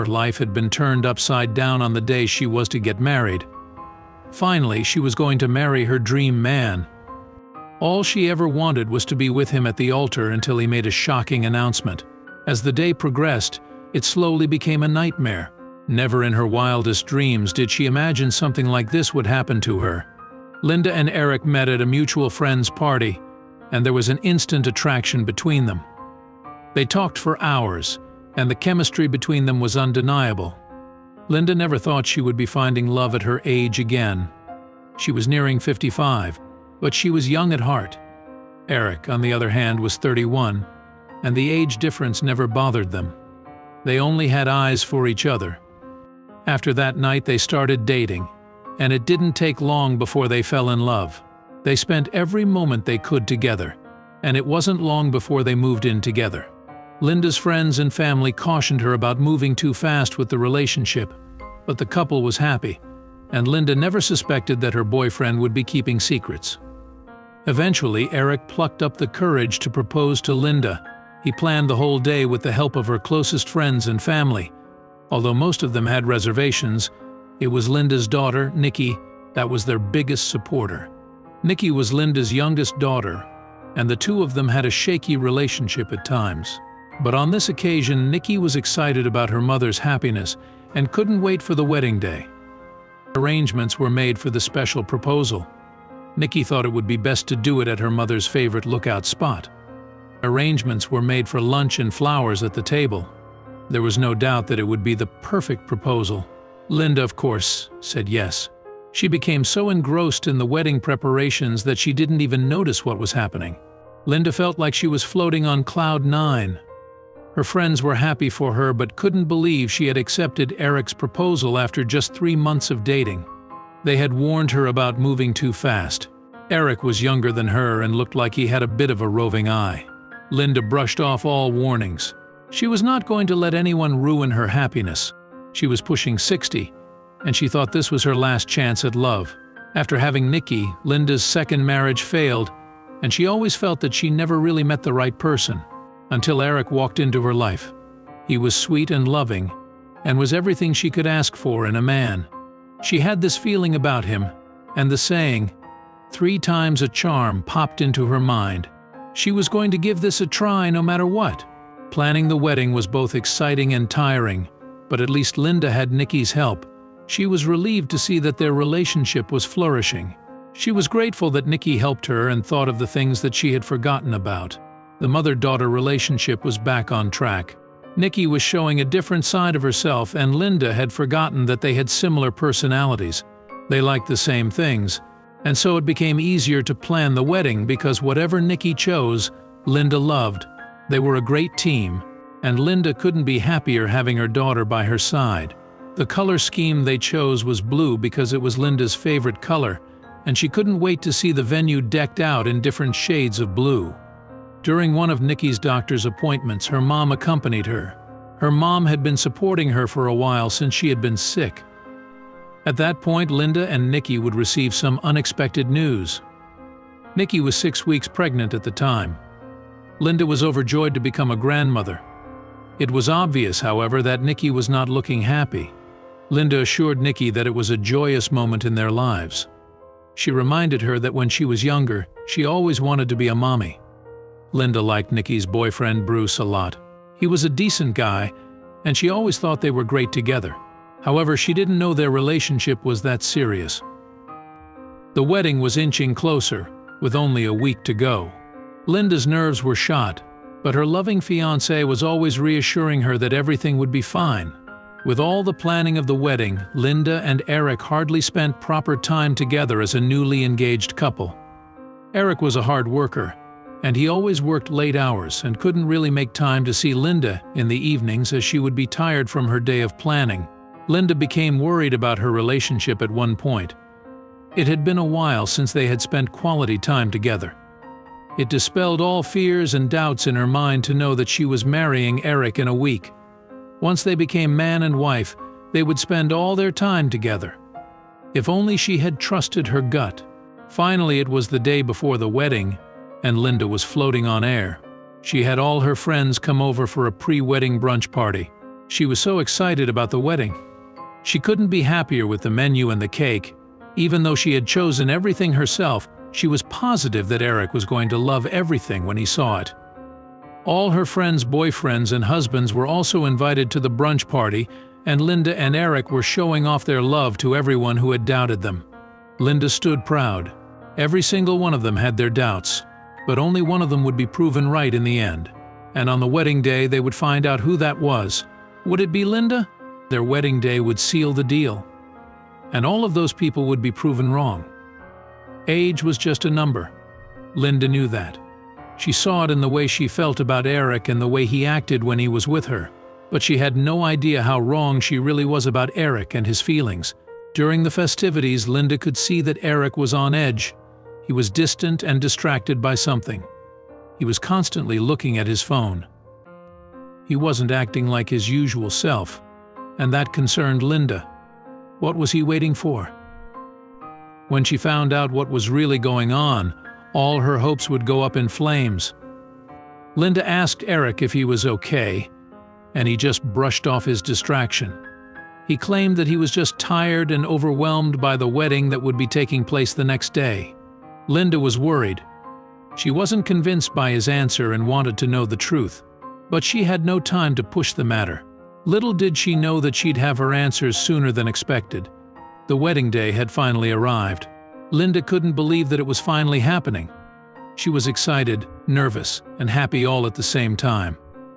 Her life had been turned upside down on the day she was to get married. Finally, she was going to marry her dream man. All she ever wanted was to be with him at the altar until he made a shocking announcement. As the day progressed, it slowly became a nightmare. Never in her wildest dreams did she imagine something like this would happen to her. Linda and Eric met at a mutual friend's party, and there was an instant attraction between them. They talked for hours, and the chemistry between them was undeniable. Linda never thought she would be finding love at her age again. She was nearing 55, but she was young at heart. Eric, on the other hand, was 31, and the age difference never bothered them. They only had eyes for each other. After that night, they started dating, and it didn't take long before they fell in love. They spent every moment they could together, and it wasn't long before they moved in together. Linda's friends and family cautioned her about moving too fast with the relationship, but the couple was happy, and Linda never suspected that her boyfriend would be keeping secrets. Eventually, Eric plucked up the courage to propose to Linda. He planned the whole day with the help of her closest friends and family. Although most of them had reservations, it was Linda's daughter, Nikki, that was their biggest supporter. Nikki was Linda's youngest daughter, and the two of them had a shaky relationship at times. But on this occasion, Nikki was excited about her mother's happiness and couldn't wait for the wedding day. Arrangements were made for the special proposal. Nikki thought it would be best to do it at her mother's favorite lookout spot. Arrangements were made for lunch and flowers at the table. There was no doubt that it would be the perfect proposal. Linda, of course, said yes. She became so engrossed in the wedding preparations that she didn't even notice what was happening. Linda felt like she was floating on cloud 9. Her friends were happy for her but couldn't believe she had accepted Eric's proposal after just 3 months of dating. They had warned her about moving too fast. Eric was younger than her and looked like he had a bit of a roving eye. Linda brushed off all warnings. She was not going to let anyone ruin her happiness. She was pushing 60, and she thought this was her last chance at love. After having Nikki, Linda's second marriage failed, and she always felt that she never really met the right person, until Eric walked into her life. He was sweet and loving, and was everything she could ask for in a man. She had this feeling about him, and the saying, 3 times a charm, popped into her mind. She was going to give this a try no matter what. Planning the wedding was both exciting and tiring, but at least Linda had Nikki's help. She was relieved to see that their relationship was flourishing. She was grateful that Nikki helped her and thought of the things that she had forgotten about. The mother-daughter relationship was back on track. Nikki was showing a different side of herself, and Linda had forgotten that they had similar personalities. They liked the same things, and so it became easier to plan the wedding because whatever Nikki chose, Linda loved. They were a great team, and Linda couldn't be happier having her daughter by her side. The color scheme they chose was blue because it was Linda's favorite color, and she couldn't wait to see the venue decked out in different shades of blue. During one of Nikki's doctor's appointments, her mom accompanied her. Her mom had been supporting her for a while since she had been sick. At that point, Linda and Nikki would receive some unexpected news. Nikki was 6 weeks pregnant at the time. Linda was overjoyed to become a grandmother. It was obvious, however, that Nikki was not looking happy. Linda assured Nikki that it was a joyous moment in their lives. She reminded her that when she was younger, she always wanted to be a mommy. Linda liked Nikki's boyfriend Bruce a lot. He was a decent guy, and she always thought they were great together. However, she didn't know their relationship was that serious. The wedding was inching closer, with only a week to go. Linda's nerves were shot, but her loving fiancé was always reassuring her that everything would be fine. With all the planning of the wedding, Linda and Eric hardly spent proper time together as a newly engaged couple. Eric was a hard worker, and he always worked late hours and couldn't really make time to see Linda in the evenings as she would be tired from her day of planning. Linda became worried about her relationship at one point. It had been a while since they had spent quality time together. It dispelled all fears and doubts in her mind to know that she was marrying Eric in a week. Once they became man and wife, they would spend all their time together. If only she had trusted her gut. Finally, it was the day before the wedding, and Linda was floating on air. She had all her friends come over for a pre-wedding brunch party. She was so excited about the wedding. She couldn't be happier with the menu and the cake. Even though she had chosen everything herself, she was positive that Eric was going to love everything when he saw it. All her friends' boyfriends and husbands were also invited to the brunch party, and Linda and Eric were showing off their love to everyone who had doubted them. Linda stood proud. Every single one of them had their doubts, but only one of them would be proven right in the end. And on the wedding day they would find out who that was. Would it be Linda? Their wedding day would seal the deal. And all of those people would be proven wrong. Age was just a number. Linda knew that. She saw it in the way she felt about Eric and the way he acted when he was with her. But she had no idea how wrong she really was about Eric and his feelings. During the festivities, Linda could see that Eric was on edge. He was distant and distracted by something. He was constantly looking at his phone. He wasn't acting like his usual self, and that concerned Linda. What was he waiting for? When she found out what was really going on, all her hopes would go up in flames. Linda asked Eric if he was okay, and he just brushed off his distraction. He claimed that he was just tired and overwhelmed by the wedding that would be taking place the next day. Linda was worried. She wasn't convinced by his answer and wanted to know the truth, but she had no time to push the matter. Little did she know that she'd have her answers sooner than expected. The wedding day had finally arrived. Linda couldn't believe that it was finally happening. She was excited, nervous, and happy all at the same time.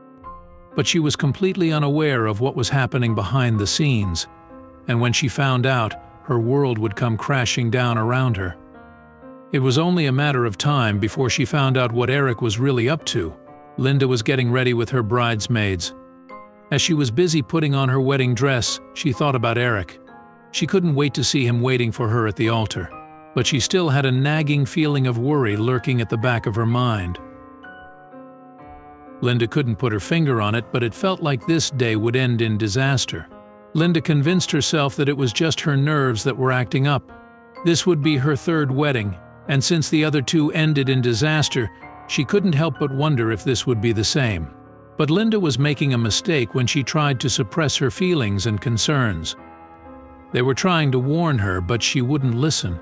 But she was completely unaware of what was happening behind the scenes, and when she found out, her world would come crashing down around her. It was only a matter of time before she found out what Eric was really up to. Linda was getting ready with her bridesmaids. As she was busy putting on her wedding dress, she thought about Eric. She couldn't wait to see him waiting for her at the altar, but she still had a nagging feeling of worry lurking at the back of her mind. Linda couldn't put her finger on it, but it felt like this day would end in disaster. Linda convinced herself that it was just her nerves that were acting up. This would be her third wedding, and since the other two ended in disaster, she couldn't help but wonder if this would be the same. But Linda was making a mistake when she tried to suppress her feelings and concerns. They were trying to warn her, but she wouldn't listen.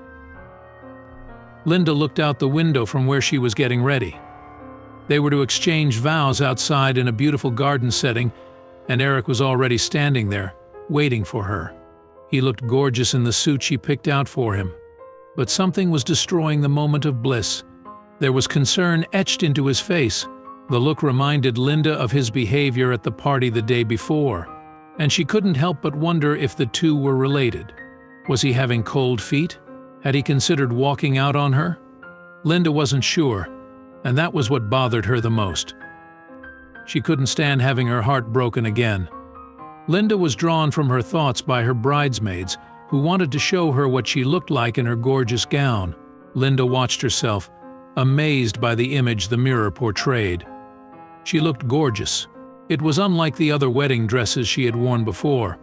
Linda looked out the window from where she was getting ready. They were to exchange vows outside in a beautiful garden setting, and Eric was already standing there, waiting for her. He looked gorgeous in the suit she picked out for him. But something was destroying the moment of bliss. There was concern etched into his face. The look reminded Linda of his behavior at the party the day before, and she couldn't help but wonder if the two were related. Was he having cold feet? Had he considered walking out on her? Linda wasn't sure, and that was what bothered her the most. She couldn't stand having her heart broken again. Linda was drawn from her thoughts by her bridesmaids, who wanted to show her what she looked like in her gorgeous gown. Linda watched herself, amazed by the image the mirror portrayed. She looked gorgeous. It was unlike the other wedding dresses she had worn before,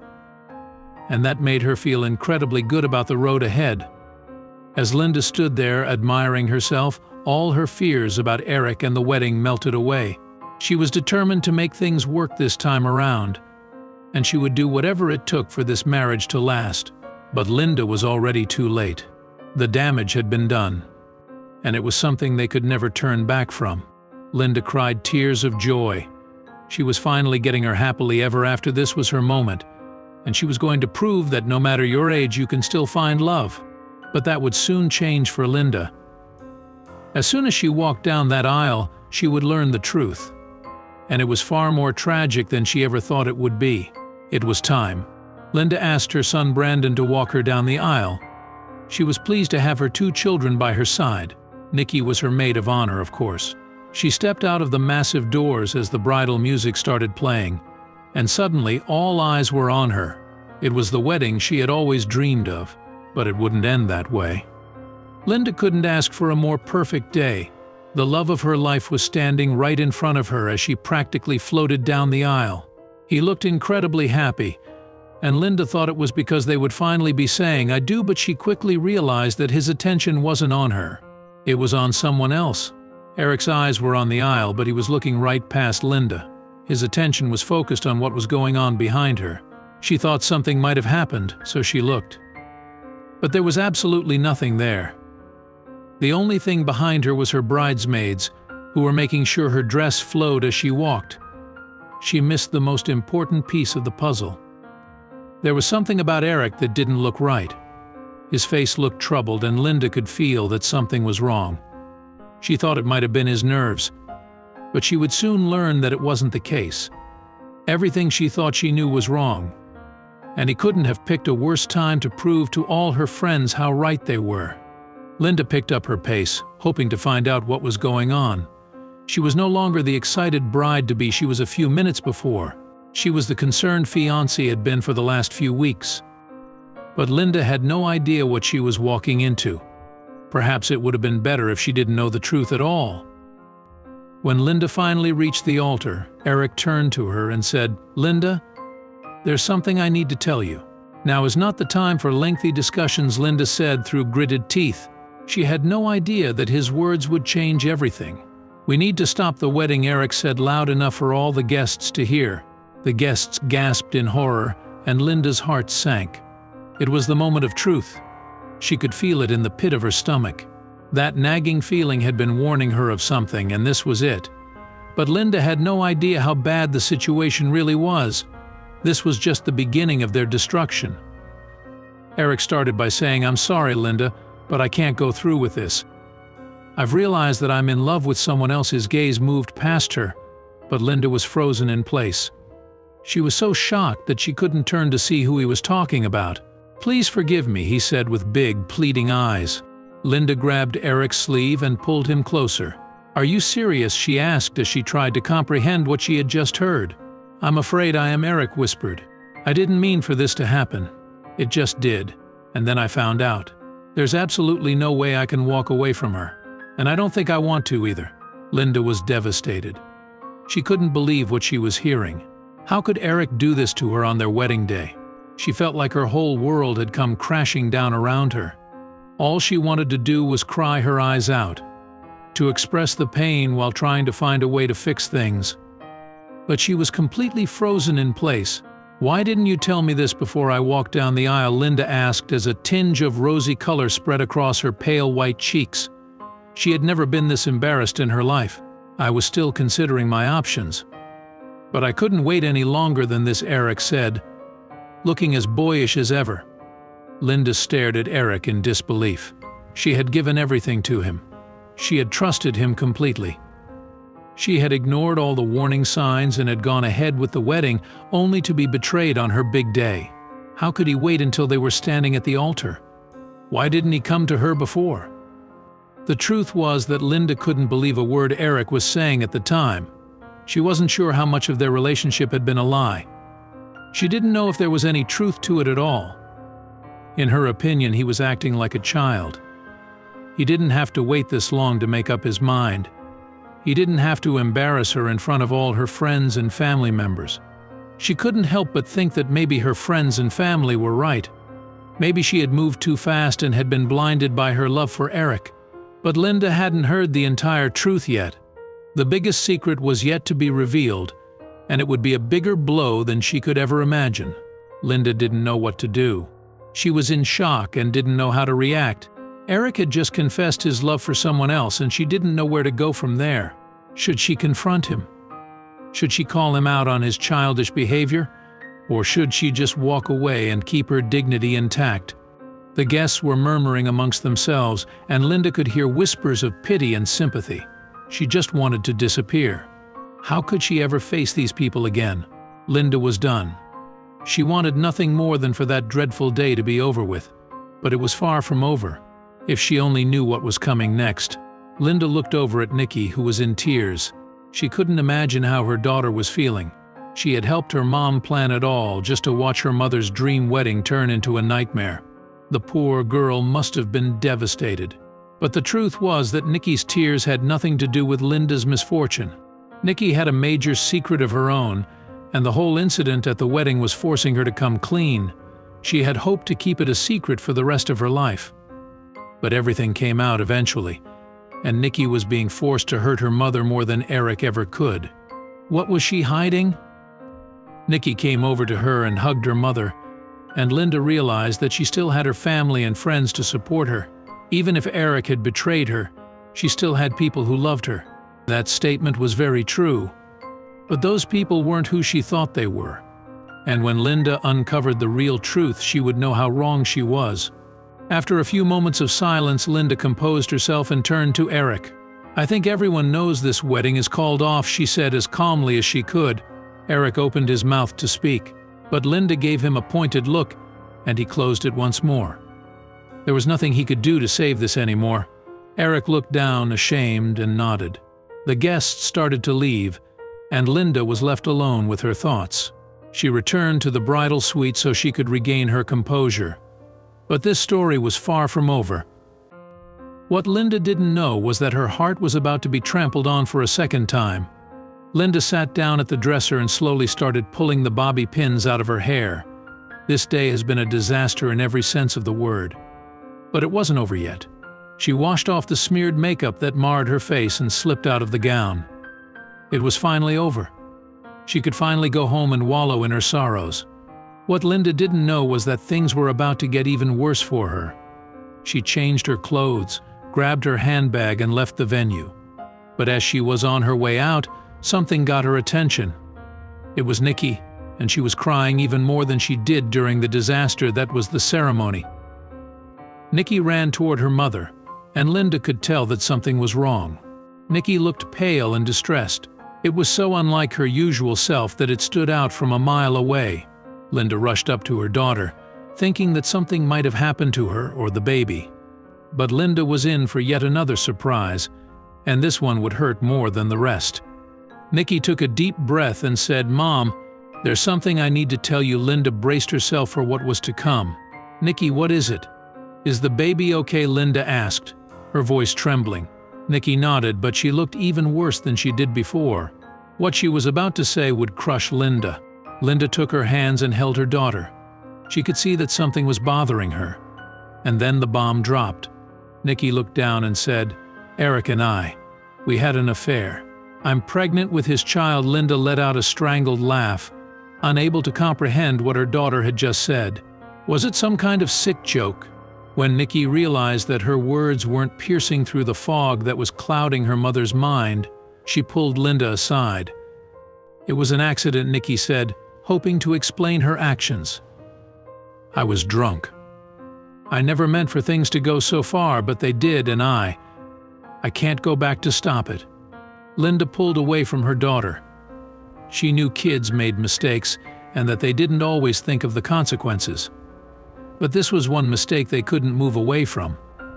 and that made her feel incredibly good about the road ahead. As Linda stood there admiring herself, all her fears about Eric and the wedding melted away. She was determined to make things work this time around, and she would do whatever it took for this marriage to last. But Linda was already too late. The damage had been done, and it was something they could never turn back from. Linda cried tears of joy. She was finally getting her happily ever after. This was her moment, and she was going to prove that no matter your age you can still find love. But that would soon change for Linda. As soon as she walked down that aisle, she would learn the truth. And it was far more tragic than she ever thought it would be. It was time. Linda asked her son Brandon to walk her down the aisle. She was pleased to have her 2 children by her side. Nikki was her maid of honor, of course. She stepped out of the massive doors as the bridal music started playing, and suddenly all eyes were on her. It was the wedding she had always dreamed of, but it wouldn't end that way. Linda couldn't ask for a more perfect day. The love of her life was standing right in front of her as she practically floated down the aisle. He looked incredibly happy, and Linda thought it was because they would finally be saying "I do," but she quickly realized that his attention wasn't on her. It was on someone else. Eric's eyes were on the aisle, but he was looking right past Linda. His attention was focused on what was going on behind her. She thought something might have happened, so she looked. But there was absolutely nothing there. The only thing behind her was her bridesmaids, who were making sure her dress flowed as she walked. She missed the most important piece of the puzzle. There was something about Eric that didn't look right. His face looked troubled, and Linda could feel that something was wrong. She thought it might have been his nerves, but she would soon learn that it wasn't the case. Everything she thought she knew was wrong, and he couldn't have picked a worse time to prove to all her friends how right they were. Linda picked up her pace, hoping to find out what was going on. She was no longer the excited bride-to-be she was a few minutes before. She was the concerned fiancée had been for the last few weeks. But Linda had no idea what she was walking into. Perhaps it would have been better if she didn't know the truth at all. When Linda finally reached the altar, Eric turned to her and said, "Linda, there's something I need to tell you." "Now is not the time for lengthy discussions," Linda said through gritted teeth. She had no idea that his words would change everything. "We need to stop the wedding," Eric said loud enough for all the guests to hear. The guests gasped in horror, and Linda's heart sank. It was the moment of truth. She could feel it in the pit of her stomach. That nagging feeling had been warning her of something, and this was it. But Linda had no idea how bad the situation really was. This was just the beginning of their destruction. Eric started by saying, "I'm sorry, Linda, but I can't go through with this. I've realized that I'm in love with someone else." His gaze moved past her, but Linda was frozen in place. She was so shocked that she couldn't turn to see who he was talking about. "Please forgive me," he said with big, pleading eyes. Linda grabbed Eric's sleeve and pulled him closer. "Are you serious?" she asked as she tried to comprehend what she had just heard. "I'm afraid I am," Eric whispered. "I didn't mean for this to happen. It just did, and then I found out. There's absolutely no way I can walk away from her, and I don't think I want to either." Linda was devastated. She couldn't believe what she was hearing. How could Eric do this to her on their wedding day? She felt like her whole world had come crashing down around her. All she wanted to do was cry her eyes out, to express the pain while trying to find a way to fix things. But she was completely frozen in place. "Why didn't you tell me this before I walked down the aisle?" Linda asked as a tinge of rosy color spread across her pale white cheeks. She had never been this embarrassed in her life. "I was still considering my options. But I couldn't wait any longer than this," Eric said, looking as boyish as ever. Linda stared at Eric in disbelief. She had given everything to him. She had trusted him completely. She had ignored all the warning signs and had gone ahead with the wedding, only to be betrayed on her big day. How could he wait until they were standing at the altar? Why didn't he come to her before? The truth was that Linda couldn't believe a word Eric was saying at the time. She wasn't sure how much of their relationship had been a lie. She didn't know if there was any truth to it at all. In her opinion, he was acting like a child. He didn't have to wait this long to make up his mind. He didn't have to embarrass her in front of all her friends and family members. She couldn't help but think that maybe her friends and family were right. Maybe she had moved too fast and had been blinded by her love for Eric. But Linda hadn't heard the entire truth yet. The biggest secret was yet to be revealed, and it would be a bigger blow than she could ever imagine. Linda didn't know what to do. She was in shock and didn't know how to react. Eric had just confessed his love for someone else, and she didn't know where to go from there. Should she confront him? Should she call him out on his childish behavior? Or should she just walk away and keep her dignity intact? The guests were murmuring amongst themselves, and Linda could hear whispers of pity and sympathy. She just wanted to disappear. How could she ever face these people again? Linda was done. She wanted nothing more than for that dreadful day to be over with. But it was far from over. If she only knew what was coming next. Linda looked over at Nikki, who was in tears. She couldn't imagine how her daughter was feeling. She had helped her mom plan it all just to watch her mother's dream wedding turn into a nightmare. The poor girl must have been devastated. But the truth was that Nikki's tears had nothing to do with Linda's misfortune. Nikki had a major secret of her own, and the whole incident at the wedding was forcing her to come clean. She had hoped to keep it a secret for the rest of her life. But everything came out eventually, and Nikki was being forced to hurt her mother more than Eric ever could. What was she hiding? Nikki came over to her and hugged her mother, and Linda realized that she still had her family and friends to support her. Even if Eric had betrayed her, she still had people who loved her. That statement was very true. But those people weren't who she thought they were. And when Linda uncovered the real truth, she would know how wrong she was. After a few moments of silence, Linda composed herself and turned to Eric. "I think everyone knows this wedding is called off," she said as calmly as she could. Eric opened his mouth to speak, but Linda gave him a pointed look, and he closed it once more. There was nothing he could do to save this anymore. Eric looked down, ashamed, and nodded. The guests started to leave, and Linda was left alone with her thoughts. She returned to the bridal suite so she could regain her composure. But this story was far from over. What Linda didn't know was that her heart was about to be trampled on for a second time. Linda sat down at the dresser and slowly started pulling the bobby pins out of her hair. This day has been a disaster in every sense of the word. But it wasn't over yet. She washed off the smeared makeup that marred her face and slipped out of the gown. It was finally over. She could finally go home and wallow in her sorrows. What Linda didn't know was that things were about to get even worse for her. She changed her clothes, grabbed her handbag, and left the venue. But as she was on her way out, something got her attention. It was Nikki, and she was crying even more than she did during the disaster that was the ceremony. Nikki ran toward her mother, and Linda could tell that something was wrong. Nikki looked pale and distressed. It was so unlike her usual self that it stood out from a mile away. Linda rushed up to her daughter, thinking that something might have happened to her or the baby. But Linda was in for yet another surprise, and this one would hurt more than the rest. Nikki took a deep breath and said, "Mom, there's something I need to tell you." Linda braced herself for what was to come. "Nikki, what is it?" "Is the baby okay?" Linda asked, her voice trembling. Nikki nodded, but she looked even worse than she did before. What she was about to say would crush Linda. Linda took her hands and held her daughter. She could see that something was bothering her. And then the bomb dropped. Nikki looked down and said, "Eric and we had an affair. I'm pregnant with his child." Linda let out a strangled laugh, unable to comprehend what her daughter had just said. Was it some kind of sick joke? When Nikki realized that her words weren't piercing through the fog that was clouding her mother's mind, she pulled Linda aside. "It was an accident," Nikki said, hoping to explain her actions. "I was drunk. I never meant for things to go so far, but they did, and I can't go back to stop it." Linda pulled away from her daughter. She knew kids made mistakes and that they didn't always think of the consequences. But this was one mistake they couldn't move away from.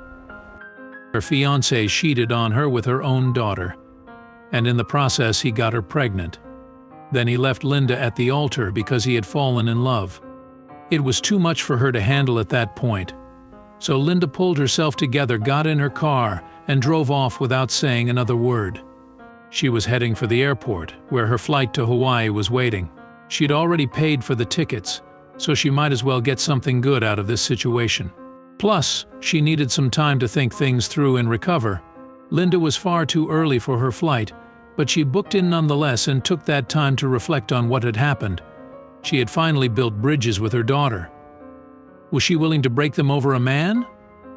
Her fiancé cheated on her with her own daughter, and in the process he got her pregnant. Then he left Linda at the altar because he had fallen in love. It was too much for her to handle at that point. So Linda pulled herself together, got in her car, and drove off without saying another word. She was heading for the airport, where her flight to Hawaii was waiting. She'd already paid for the tickets, so she might as well get something good out of this situation. Plus, she needed some time to think things through and recover. Linda was far too early for her flight, but she booked in nonetheless and took that time to reflect on what had happened. She had finally built bridges with her daughter. Was she willing to break them over a man?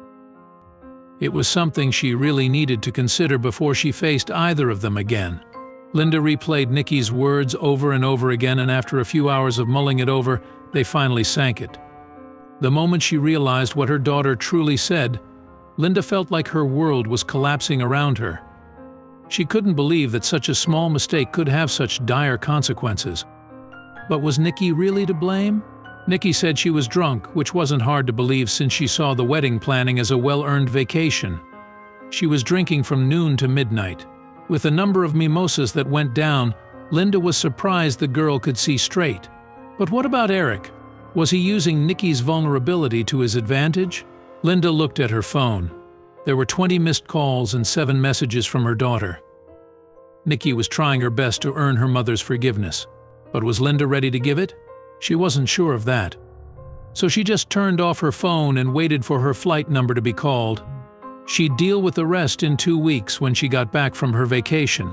It was something she really needed to consider before she faced either of them again. Linda replayed Nikki's words over and over again, and after a few hours of mulling it over, they finally sank it. The moment she realized what her daughter truly said, Linda felt like her world was collapsing around her. She couldn't believe that such a small mistake could have such dire consequences. But was Nikki really to blame? Nikki said she was drunk, which wasn't hard to believe since she saw the wedding planning as a well-earned vacation. She was drinking from noon to midnight. With the number of mimosas that went down, Linda was surprised the girl could see straight. But what about Eric? Was he using Nikki's vulnerability to his advantage? Linda looked at her phone. There were 20 missed calls and 7 messages from her daughter. Nikki was trying her best to earn her mother's forgiveness. But was Linda ready to give it? She wasn't sure of that. So she just turned off her phone and waited for her flight number to be called. She'd deal with the rest in 2 weeks when she got back from her vacation.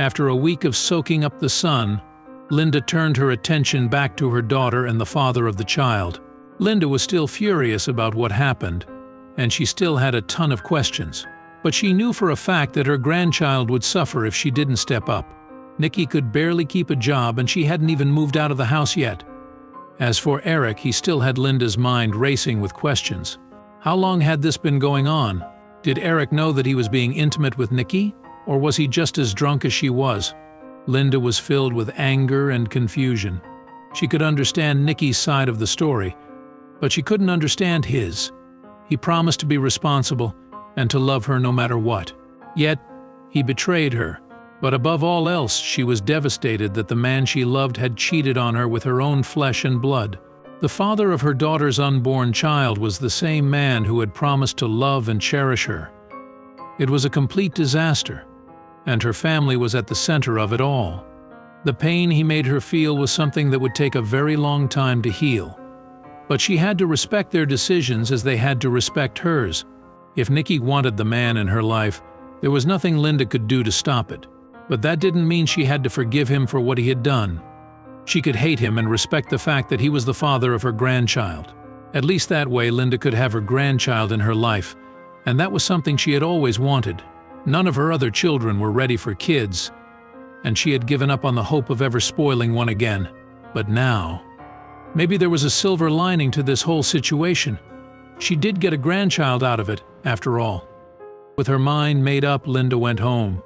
After a week of soaking up the sun, Linda turned her attention back to her daughter and the father of the child. Linda was still furious about what happened, and she still had a ton of questions. But she knew for a fact that her grandchild would suffer if she didn't step up. Nikki could barely keep a job, and she hadn't even moved out of the house yet. As for Eric, he still had Linda's mind racing with questions. How long had this been going on? Did Eric know that he was being intimate with Nikki, or was he just as drunk as she was? Linda was filled with anger and confusion. She could understand Nikki's side of the story, but she couldn't understand his. He promised to be responsible and to love her no matter what. Yet, he betrayed her. But above all else, she was devastated that the man she loved had cheated on her with her own flesh and blood. The father of her daughter's unborn child was the same man who had promised to love and cherish her. It was a complete disaster, and her family was at the center of it all. The pain he made her feel was something that would take a very long time to heal. But she had to respect their decisions as they had to respect hers. If Nikki wanted the man in her life, there was nothing Linda could do to stop it. But that didn't mean she had to forgive him for what he had done. She could hate him and respect the fact that he was the father of her grandchild. At least that way Linda could have her grandchild in her life, and that was something she had always wanted. None of her other children were ready for kids, and she had given up on the hope of ever spoiling one again. But now, maybe there was a silver lining to this whole situation. She did get a grandchild out of it, after all. With her mind made up, Linda went home.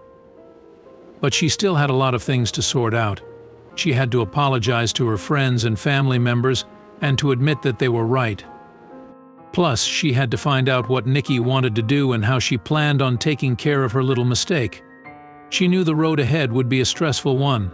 But she still had a lot of things to sort out. She had to apologize to her friends and family members and to admit that they were right. Plus, she had to find out what Nikki wanted to do and how she planned on taking care of her little mistake. She knew the road ahead would be a stressful one.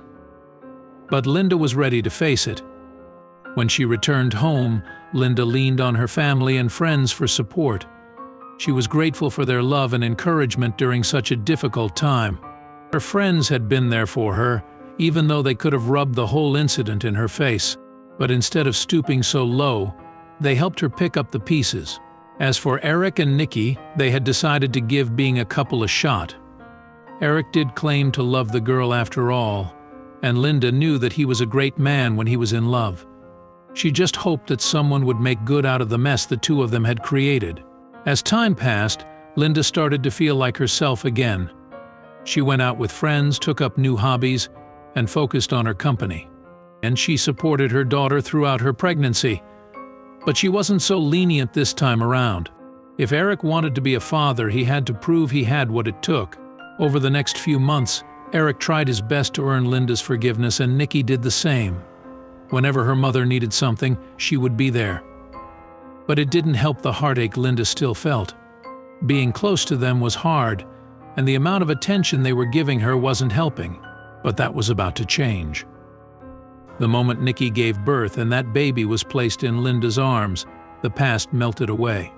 But Linda was ready to face it. When she returned home, Linda leaned on her family and friends for support. She was grateful for their love and encouragement during such a difficult time. Her friends had been there for her, even though they could have rubbed the whole incident in her face. But instead of stooping so low, they helped her pick up the pieces. As for Eric and Nikki, they had decided to give being a couple a shot. Eric did claim to love the girl after all, and Linda knew that he was a great man when he was in love. She just hoped that someone would make good out of the mess the two of them had created. As time passed, Linda started to feel like herself again. She went out with friends, took up new hobbies, and focused on her company. And she supported her daughter throughout her pregnancy. But she wasn't so lenient this time around. If Eric wanted to be a father, he had to prove he had what it took. Over the next few months, Eric tried his best to earn Linda's forgiveness, and Nikki did the same. Whenever her mother needed something, she would be there. But it didn't help the heartache Linda still felt. Being close to them was hard, and the amount of attention they were giving her wasn't helping. But that was about to change. The moment Nikki gave birth and that baby was placed in Linda's arms, the past melted away.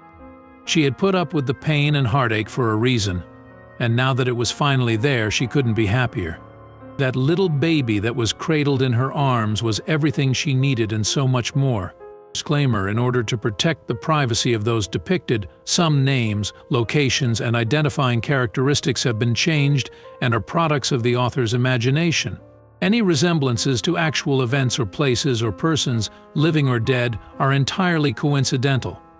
She had put up with the pain and heartache for a reason, and now that it was finally there, she couldn't be happier. That little baby that was cradled in her arms was everything she needed and so much more. Disclaimer: in order to protect the privacy of those depicted, some names, locations, and identifying characteristics have been changed and are products of the author's imagination. Any resemblances to actual events or places or persons, living or dead, are entirely coincidental.